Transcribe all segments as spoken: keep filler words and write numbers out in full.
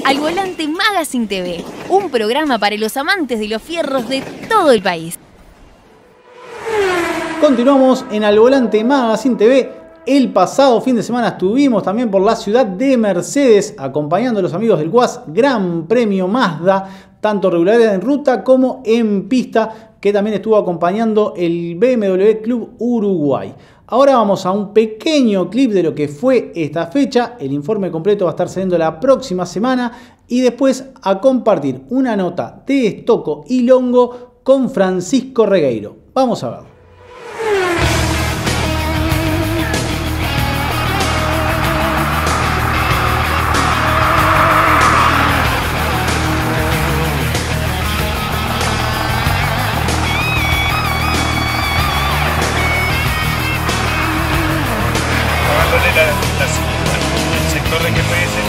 Al Volante Magazine T V, un programa para los amantes de los fierros de todo el país. Continuamos en Al Volante Magazine T V. El pasado fin de semana estuvimos también por la ciudad de Mercedes acompañando a los amigos del Quaz Gran Premio Mazda, tanto regularidad en ruta como en pista, que también estuvo acompañando el B M W Club Uruguay. Ahora vamos a un pequeño clip de lo que fue esta fecha. El informe completo va a estar saliendo la próxima semana y después a compartir una nota de Stocco y Longo con Francisco Regueiro. Vamos a verlo. El sector de G P S.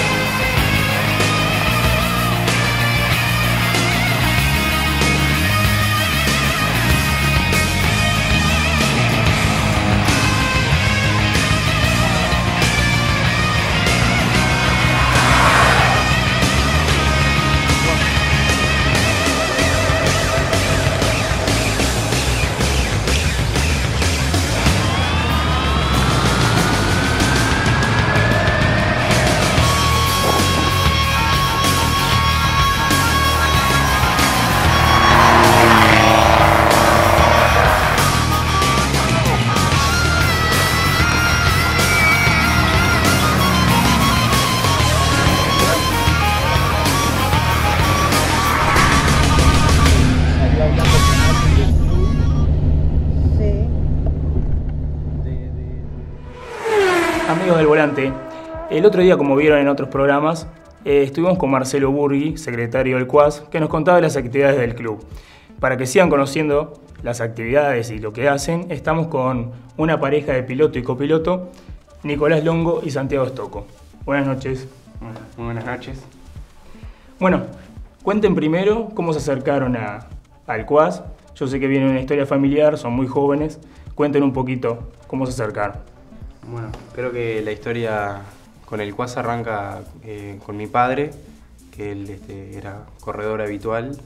Amigos del Volante, el otro día, como vieron en otros programas, eh, estuvimos con Marcelo Burgui, secretario del Quaz, que nos contaba de las actividades del club. Para que sigan conociendo las actividades y lo que hacen, estamos con una pareja de piloto y copiloto, Nicolás Longo y Santiago Stocco. Buenas noches. Muy buenas noches. Bueno, cuenten primero cómo se acercaron a, al Quaz. Yo sé que viene una historia familiar, son muy jóvenes. Cuenten un poquito cómo se acercaron. Bueno, creo que la historia con el Quaz arranca eh, con mi padre, que él este, era corredor habitual.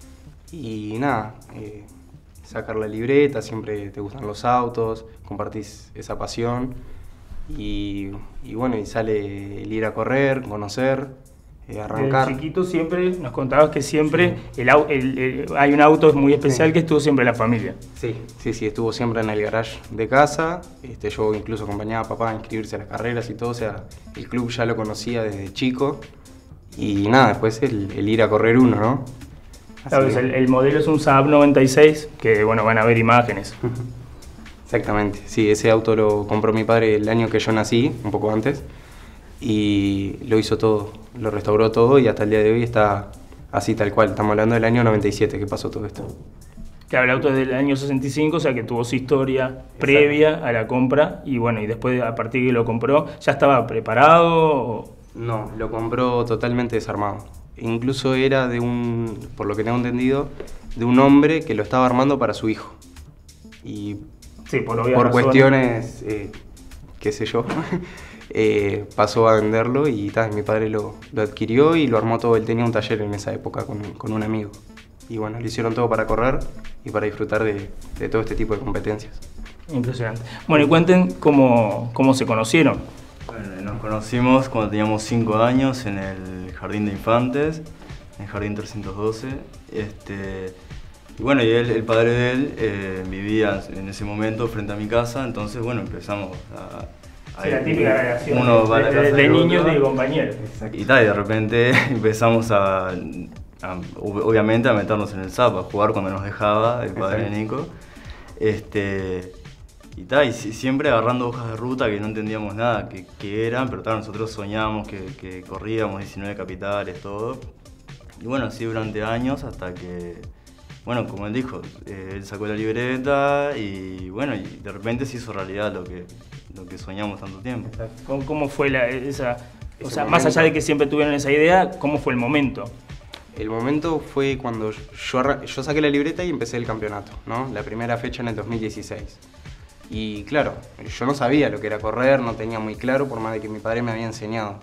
Y nada, eh, sacar la libreta, siempre te gustan los autos, compartís esa pasión. Y, y bueno, y sale el ir a correr, conocer, eh, arrancar. Desde chiquito siempre nos contabas que siempre sí. el, el, el, hay un auto muy especial sí. que estuvo siempre en la familia. Sí, sí, sí, estuvo siempre en el garage de casa. Este, yo incluso acompañaba a papá a inscribirse a las carreras y todo, o sea, el club ya lo conocía desde chico. Y nada, después el, el ir a correr uno, ¿no? Sabes, que... el, el modelo es un Saab noventa y seis, que bueno, van a ver imágenes. Exactamente, sí, ese auto lo compró mi padre el año que yo nací, un poco antes, y lo hizo todo, lo restauró todo y hasta el día de hoy está así tal cual. Estamos hablando del año noventa y siete que pasó todo esto. Claro, el auto es del año sesenta y cinco, o sea que tuvo su historia Exacto. previa a la compra y bueno, y después a partir de que lo compró, ¿ya estaba preparado? O... No, lo compró totalmente desarmado. Incluso era de un, por lo que tengo entendido, de un hombre que lo estaba armando para su hijo. Y sí, por, por cuestiones, eh, qué sé yo, eh, pasó a venderlo y tal, mi padre lo, lo adquirió y lo armó todo. Él tenía un taller en esa época con, con un amigo. Y bueno, lo hicieron todo para correr y para disfrutar de, de todo este tipo de competencias. Impresionante. Bueno, y cuenten cómo, cómo se conocieron. Bueno, nos conocimos cuando teníamos cinco años en el Jardín de Infantes, en el Jardín trescientos doce. Este, y bueno, y él, el padre de él eh, vivía en ese momento frente a mi casa, entonces bueno, empezamos a... Sí, la típica relación uno va a la de, casa de, de niños otro, y compañeros. Y tal, y de repente empezamos a, a, obviamente, a meternos en el sapo, a jugar cuando nos dejaba el padre de Nico. Este, y tal, y siempre agarrando hojas de ruta que no entendíamos nada que, que eran, pero tal, nosotros soñábamos que, que corríamos diecinueve capitales, todo. Y bueno, así durante años hasta que, bueno, como él dijo, eh, él sacó la libreta y bueno, y de repente se hizo realidad lo que, lo que soñamos tanto tiempo. ¿Cómo, cómo fue la, esa, o sea, más allá de que siempre tuvieron esa idea, cómo fue el momento? El momento fue cuando yo, yo saqué la libreta y empecé el campeonato, ¿no? La primera fecha en el dos mil dieciséis. Y claro, yo no sabía lo que era correr, no tenía muy claro, por más de que mi padre me había enseñado.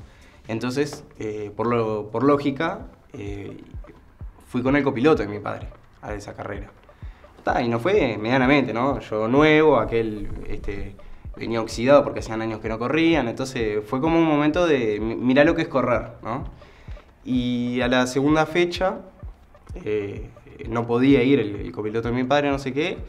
Entonces, eh, por, lo, por lógica, eh, fui con el copiloto de mi padre a esa carrera. Ta, y no fue medianamente, ¿no? Yo nuevo, aquel este, venía oxidado porque hacían años que no corrían, entonces fue como un momento de mirá lo que es correr, ¿no? Y a la segunda fecha eh, no podía ir el, el copiloto de mi padre, no sé qué,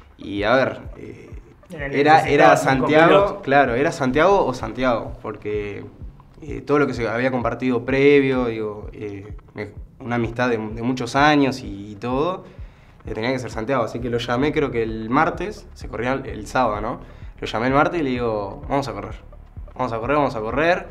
y a ver, eh, era, era Santiago, claro, era Santiago o Santiago, porque eh, todo lo que se había compartido previo, digo, eh, una amistad de, de muchos años y, y todo, eh, tenía que ser Santiago, así que lo llamé, creo que el martes, se corría el, el sábado, ¿no? Lo llamé el martes y le digo, vamos a correr, vamos a correr, vamos a correr,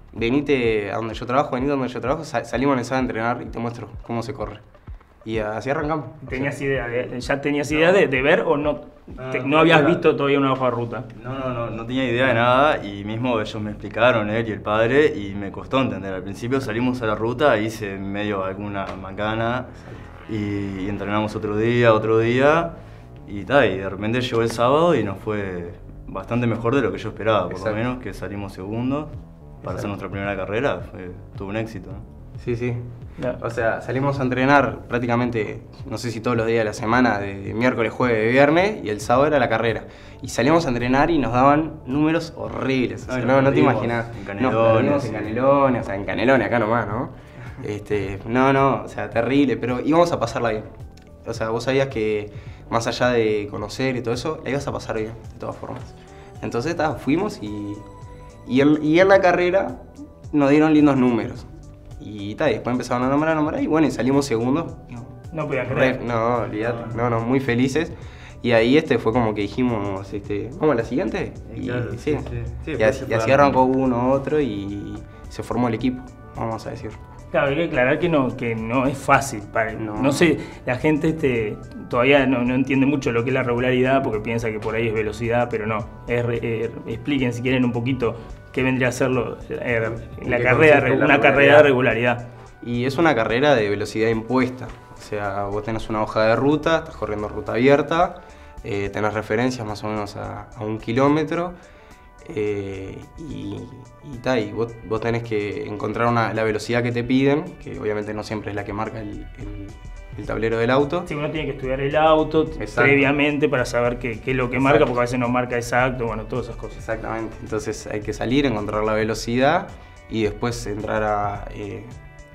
venite a donde yo trabajo, venite a donde yo trabajo, sal, salimos en el sábado a entrenar y te muestro cómo se corre. Y así arrancamos. ¿Tenías idea de, ¿Ya tenías idea de, de ver o no? No, te, no, no habías no, visto todavía una hoja de ruta? No, no, no, no tenía idea de nada y mismo ellos me explicaron, él y el padre, y me costó entender. Al principio salimos a la ruta, hice medio alguna macana y, y entrenamos otro día, otro día, y tal, y de repente llegó el sábado y nos fue bastante mejor de lo que yo esperaba, por Exacto. lo menos, que salimos segundos para Exacto. hacer nuestra primera carrera, fue, tuvo un éxito, ¿no? Sí, sí. No. O sea, salimos a entrenar prácticamente, no sé si todos los días de la semana, de miércoles, jueves, viernes, y el sábado era la carrera. Y salíamos a entrenar y nos daban números horribles. O sea, Ay, no, nos no te perdimos imaginas. en No, Canelones, perdimos en sí. Canelones, o sea, en Canelones acá nomás, ¿no? Este, no, no, o sea, terrible, pero íbamos a pasarla bien. O sea, vos sabías que más allá de conocer y todo eso, la ibas a pasar bien, de todas formas. Entonces, ta, fuimos y, y, en, y en la carrera nos dieron lindos números. Y, ta, y después empezaron a nombrar, a nombrar, y bueno, y salimos segundos. No podían Re- creer. no, olvídate, no, no, muy felices. Y ahí este fue como que dijimos, este, ¿vamos a la siguiente? Y Y, claro, sí, sí, sí. Sí, y después así, se y fue así armando. arrancó uno, otro y se formó el equipo, vamos a decir. Claro, hay que aclarar que no, que no es fácil. Para, no. No. sé, la gente este, todavía no, no entiende mucho lo que es la regularidad porque piensa que por ahí es velocidad, pero no. Es, re- eh, expliquen si quieren un poquito qué vendría a ser lo, eh, la qué carrera, consiste la una carrera de regularidad. Y es una carrera de velocidad impuesta, o sea, vos tenés una hoja de ruta, estás corriendo ruta abierta, eh, tenés referencias más o menos a, a un kilómetro, eh, y, y, ta, y vos, vos tenés que encontrar una, la velocidad que te piden, que obviamente no siempre es la que marca el, el, el tablero del auto. Sí, uno tiene que estudiar el auto Exacto. previamente para saber qué, qué es lo que Exacto. marca, porque a veces no marca exacto, bueno, todas esas cosas. Exactamente, entonces hay que salir, encontrar la velocidad y después entrar a, eh,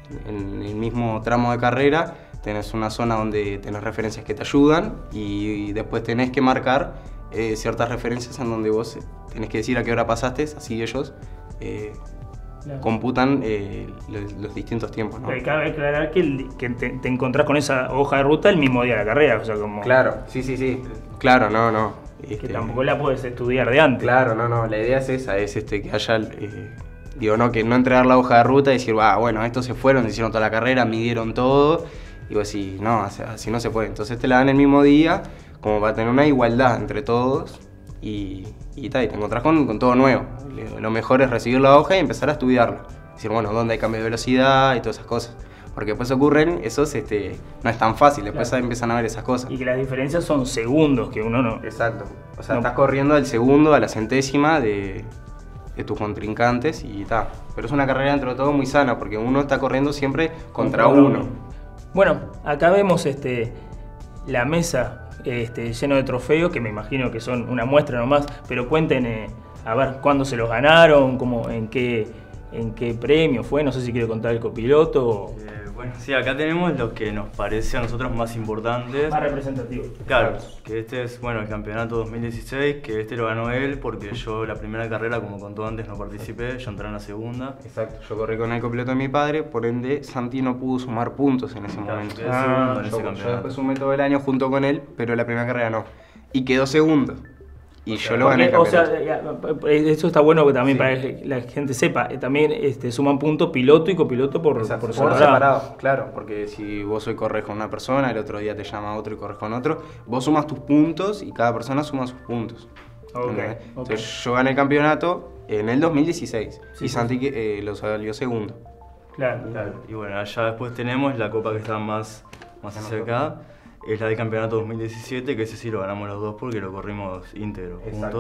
en el mismo tramo de carrera, tenés una zona donde tenés referencias que te ayudan y, y después tenés que marcar eh, ciertas referencias en donde vos tenés que decir a qué hora pasaste, así ellos eh, Claro. computan eh, los, los distintos tiempos, ¿no? Pero cabe aclarar que, el- que te, te encontrás con esa hoja de ruta el mismo día de la carrera, o sea, como Claro, sí, sí, sí. Claro, no, no. que Este, tampoco la puedes estudiar de antes. Claro, no, no, la idea es esa, es este, que haya, eh, digo, no, que no entregar la hoja de ruta y decir, ah, bueno, estos se fueron, hicieron toda la carrera, midieron todo, y vos decís, no, o sea, así no se puede. Entonces te la dan el mismo día, como para tener una igualdad entre todos, y, y, ta, y te encontrás con, con todo nuevo. Lo mejor es recibir la hoja y empezar a estudiarla. Decir, bueno, dónde hay cambio de velocidad y todas esas cosas. Porque después ocurren, esos este, no es tan fácil, después Claro. empiezan a ver esas cosas. Y que las diferencias son segundos, que uno no... Exacto. O sea, No. estás corriendo al segundo, a la centésima de, de tus contrincantes y tal. Pero es una carrera dentro de todo muy sana, porque uno está corriendo siempre contra uno. Bueno, acá vemos este, la mesa este, lleno de trofeos, que me imagino que son una muestra nomás, pero cuenten, eh, a ver, cuándo se los ganaron, cómo, en qué, en qué premio fue, no sé si quiere contar el copiloto o Eh, bueno, sí, acá tenemos lo que nos parece a nosotros más importantes. más representativo. Claro, que este es, bueno, el campeonato dos mil dieciséis, que este lo ganó él porque yo la primera carrera, como contó antes, no participé, yo entré en la segunda. Exacto. Yo corrí con el copiloto de mi padre, por ende Santi no pudo sumar puntos en ese Claro, momento. quedé segundo en ese yo, yo campeonato. después sumé todo el año junto con él, pero la primera carrera no. Y quedó segundo. Y yo lo Porque, gané el o sea, campeonato. ya, eso está bueno que también Sí. para que la gente sepa, eh, también este, suman puntos piloto y copiloto por, Exacto, por por separado. separado, claro, porque si vos hoy corres con una persona, el otro día te llama otro y corres con otro, vos sumas tus puntos y cada persona suma sus puntos. Ok, ¿Entendés? ok. Entonces yo gané el campeonato en el dos mil dieciséis Sí, y sí, Santi eh, lo salió segundo. Claro, Claro, y bueno, allá después tenemos la copa que está más, más acercada, es la del campeonato dos mil diecisiete, que ese sí lo ganamos los dos porque lo corrimos íntegro, Exacto. juntos.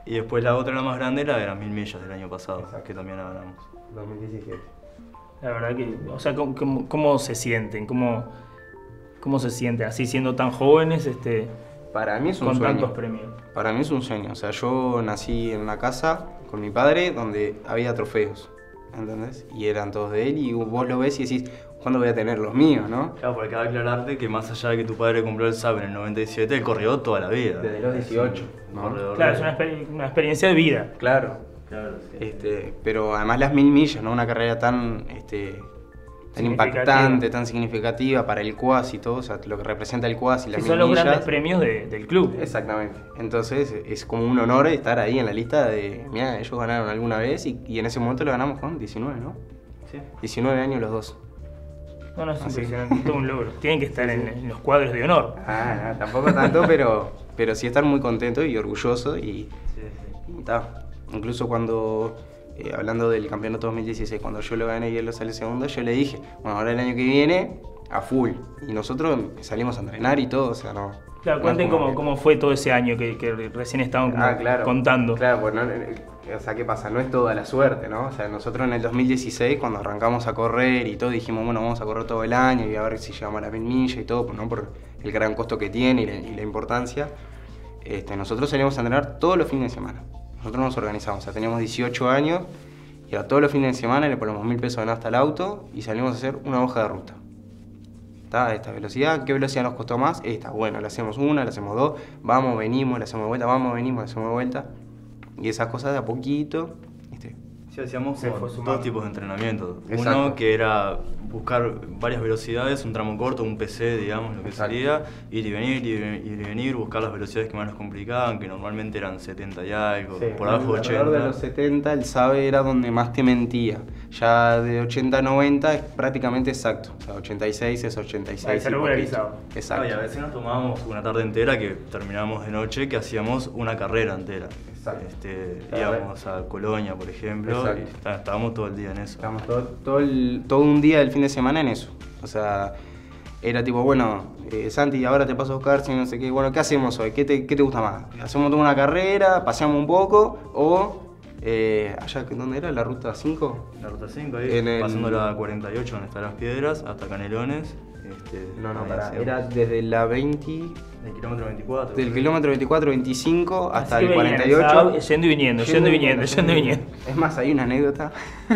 Y después la otra, la más grande, era de las mil millas del año pasado, Exacto. que también la ganamos. dos mil diecisiete. La verdad que, o sea, ¿cómo, cómo, cómo se sienten? ¿Cómo, ¿Cómo se sienten así siendo tan jóvenes este, Para mí es un con sueño. tantos premios? Para mí es un sueño. O sea, yo nací en una casa con mi padre donde había trofeos, ¿entendés? Y eran todos de él y vos lo ves y decís, ¿cuándo voy a tener los míos, no? Claro, porque cabe aclararte que más allá de que tu padre compró el S A P en el noventa y siete, él corrió toda la vida. Desde los dieciocho, Un ¿no? corredor Claro, de- es una, exper- una experiencia de vida. Claro. Claro, sí. Este, pero además las mil millas, ¿no? Una carrera tan, este, tan Significativa. impactante, tan significativa para el Quas y todo, o sea, lo que representa el Quas y las Que mil son los millas. grandes premios de- del club. Exactamente. Entonces es como un honor estar ahí en la lista de, mira, ellos ganaron alguna vez y, y en ese momento lo ganamos con diecinueve, ¿no? Sí. diecinueve años los dos. No, no, es Así. impresionante, es todo un logro. Tienen que estar en, en los cuadros de honor. Ah, no, tampoco tanto, pero, pero sí estar muy contento y orgulloso y, Sí, sí. y ta. Incluso cuando, eh, hablando del campeonato dos mil dieciséis, cuando yo lo gané y él lo sale segundo, yo le dije, bueno, ahora el año que viene, a full. Y nosotros salimos a entrenar y todo, o sea, no... Claro, no cuenten es como cómo, que- cómo fue todo ese año que, que recién estaban como Ah, claro. contando. Claro, pues no, o sea, ¿qué pasa? No es toda la suerte, ¿no? O sea, nosotros en el dos mil dieciséis, cuando arrancamos a correr y todo, dijimos, bueno, vamos a correr todo el año y a ver si llegamos a las mil millas y todo, pues, ¿no? Por el gran costo que tiene y la, y la importancia. Este, nosotros salimos a entrenar todos los fines de semana. Nosotros nos organizamos, o sea, teníamos dieciocho años y era todos los fines de semana le ponemos mil pesos de nafta al auto y salimos a hacer una hoja de ruta. Está esta velocidad, ¿qué velocidad nos costó más? Esta, bueno, le hacemos una, le hacemos dos, vamos, venimos, le hacemos de vuelta, vamos, venimos, le hacemos de vuelta. Y esas cosas de a poquito, ¿viste? Sí, hacíamos Se como fue sumando. dos tipos de entrenamiento. Exacto. Uno que era buscar varias velocidades, un tramo corto, un P C, digamos, lo que Exacto. sería, ir y venir, ir y ir y venir, buscar las velocidades que más nos complicaban, que normalmente eran setenta y algo, por abajo de Alrededor de los ochenta. setenta, el SABE era donde más te mentía. Ya de ochenta a noventa es prácticamente exacto. O sea, ochenta y seis es ochenta y seis. Ahí se y regularizaba. poquito. Exacto. No, y a veces nos tomábamos una tarde entera que terminábamos de noche, que hacíamos una carrera entera. Exacto. Este, Claro. íbamos a Colonia, por ejemplo, Exacto. y está- estábamos todo el día en eso. Estábamos todo, todo, el- todo un día del fin de semana en eso. O sea, era tipo, bueno, eh, Santi, ahora te paso a buscar, si no sé qué. Bueno, ¿qué hacemos hoy? ¿Qué te, qué te gusta más? ¿Hacemos toda una carrera, paseamos un poco? O, eh, allá, ¿dónde era? ¿La ruta cinco? La ruta cinco ahí, En el- pasando la cuarenta y ocho donde están las piedras, hasta Canelones. Este, No, no, ahí pará. hacíamos. Era desde la veinte, del kilómetro veinticuatro. del creo. kilómetro veinticuatro, veinticinco hasta Así el que venían, cuarenta y ocho. estaba yendo y viniendo, yendo y viniendo, yendo y viniendo. Es más, hay una anécdota,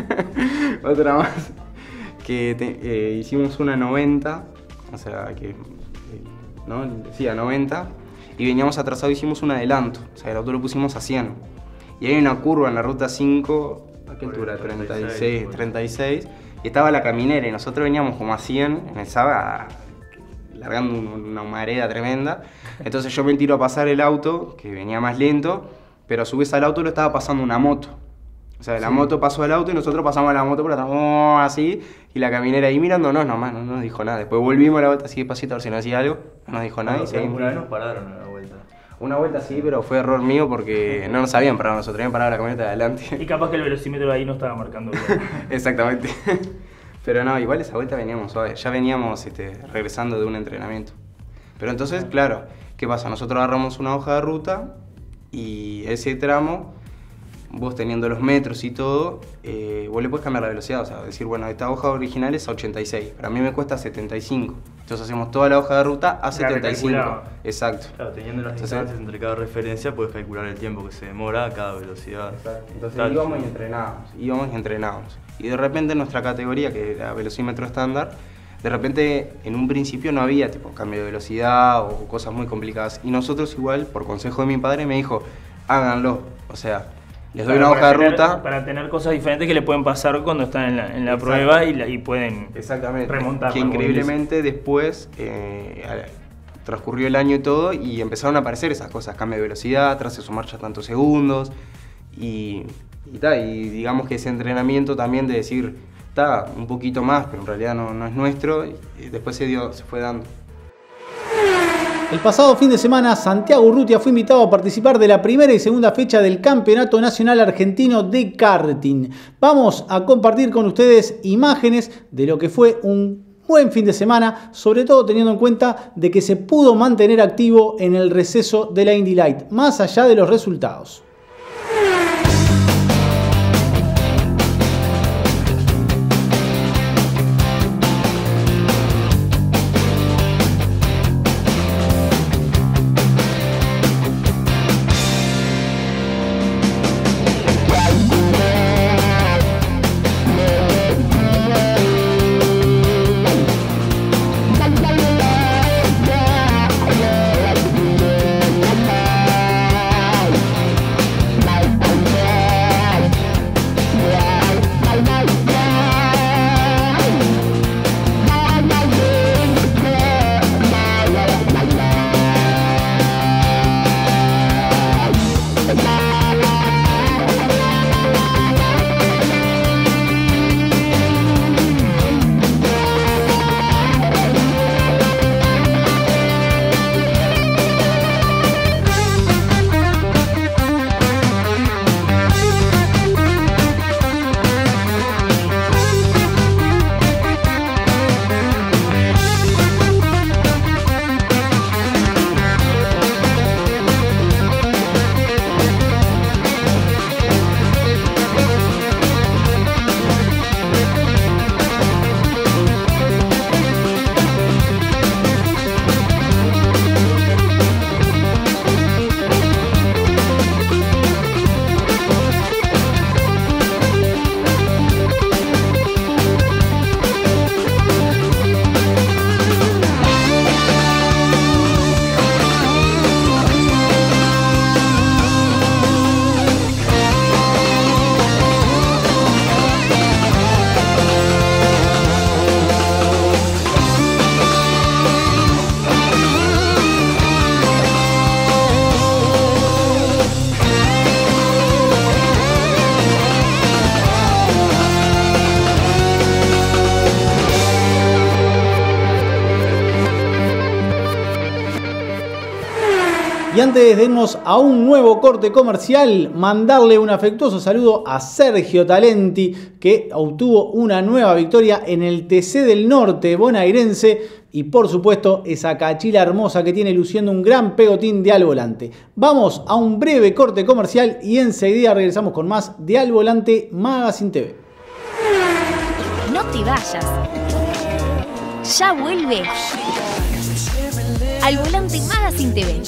otra más, que te- eh, hicimos una noventa, o sea, que, eh, ¿no? Sí, a noventa, y veníamos atrasados, hicimos un adelanto, o sea, el auto lo pusimos a cien. Y hay una curva en la ruta cinco, ¿a qué altura? treinta y seis, treinta y seis, y estaba la caminera, y nosotros veníamos como a cien, en el Saba, largando un- una humareda tremenda. Entonces yo me tiro a pasar el auto, que venía más lento, pero a su vez al auto lo estaba pasando una moto. O sea, la moto pasó al auto y nosotros pasamos a la moto por atrás, ¡oh! Así, y la caminera ahí mirándonos nomás, no nos dijo nada. Después volvimos a la vuelta así despacito a ver si nos decía algo, no nos dijo nada y No, seguimos. una vez nos pararon a la vuelta. Una vuelta sí, pero fue error mío porque no nos habían parado nosotros, habían parado la camioneta de Y adelante. capaz que el velocímetro ahí no estaba marcando bien. Exactamente. Pero no, igual esa vuelta veníamos suave, ya veníamos este, regresando de un entrenamiento. Pero entonces, claro, ¿qué pasa? Nosotros agarramos una hoja de ruta y ese tramo, vos teniendo los metros y todo, eh, vos le puedes cambiar la velocidad, o sea, decir, bueno, esta hoja original es a ochenta y seis, pero a mí me cuesta setenta y cinco. Entonces hacemos toda la hoja de ruta a setenta y cinco. recalculaba. Exacto. Claro, teniendo las Entonces- distancias entre cada referencia, puedes calcular el tiempo que se demora a cada velocidad. Entonces Claro. íbamos y entrenábamos, íbamos y entrenábamos. Y de repente en nuestra categoría, que era velocímetro estándar, de repente en un principio no había tipo cambio de velocidad o cosas muy complicadas. Y nosotros igual, por consejo de mi padre, me dijo, háganlo. O sea, les doy Para- una hoja para de tener- ruta. Para tener cosas diferentes que le pueden pasar cuando están en la, en la Exacto. prueba y, la- y pueden Exactamente. remontar. Que increíblemente después eh, al- transcurrió el año y todo y empezaron a aparecer esas cosas, cambio de velocidad, trace su marcha tantos segundos y, y, ta, y digamos que ese entrenamiento también de decir, está un poquito más, pero en realidad no, no es nuestro, y después se dio, se fue dando. El pasado fin de semana, Santiago Urrutia fue invitado a participar de la primera y segunda fecha del Campeonato Nacional Argentino de Karting. Vamos a compartir con ustedes imágenes de lo que fue un buen fin de semana, sobre todo teniendo en cuenta de que se pudo mantener activo en el receso de la Indy Light, más allá de los resultados. Y antes de irnos a un nuevo corte comercial, mandarle un afectuoso saludo a Sergio Talenti, que obtuvo una nueva victoria en el T C del Norte bonaerense. Y por supuesto, esa cachila hermosa que tiene luciendo un gran pegotín de Al Volante. Vamos a un breve corte comercial y enseguida regresamos con más de Al Volante Magazine T V. No te vayas. Ya vuelve Al Volante Magazine T V.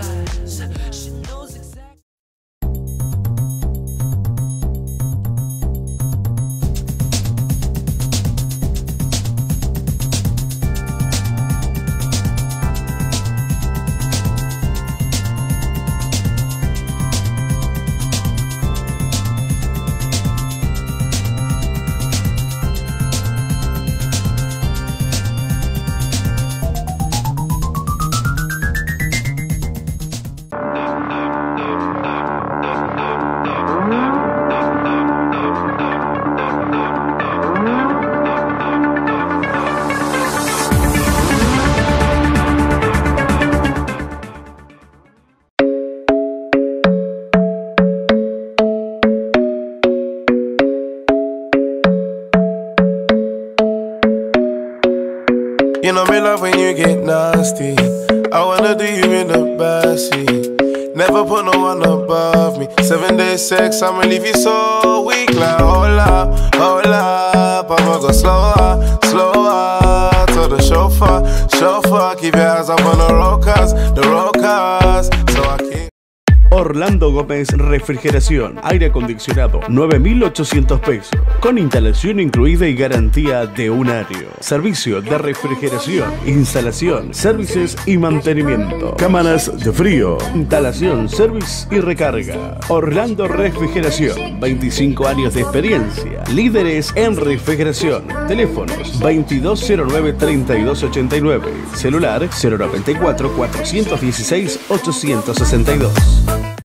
You know me love when you get nasty. I wanna do you in the backseat. Never put no one above me. Seven days sex, I'ma leave you so weak. Like hold up, hold up, I'ma go slower, slower. To the chauffeur, chauffeur, keep your eyes up on the road cars, the road cars. So I can't. Orlando Gómez Refrigeración, aire acondicionado, nueve mil ochocientos pesos, con instalación incluida y garantía de un año. Servicio de refrigeración, instalación, servicios y mantenimiento. Cámaras de frío, instalación, service y recarga. Orlando Refrigeración, veinticinco años de experiencia, líderes en refrigeración. Teléfonos veintidós cero nueve, treinta y dos ochenta y nueve, celular cero noventa y cuatro, cuatrocientos dieciséis, ochocientos sesenta y dos.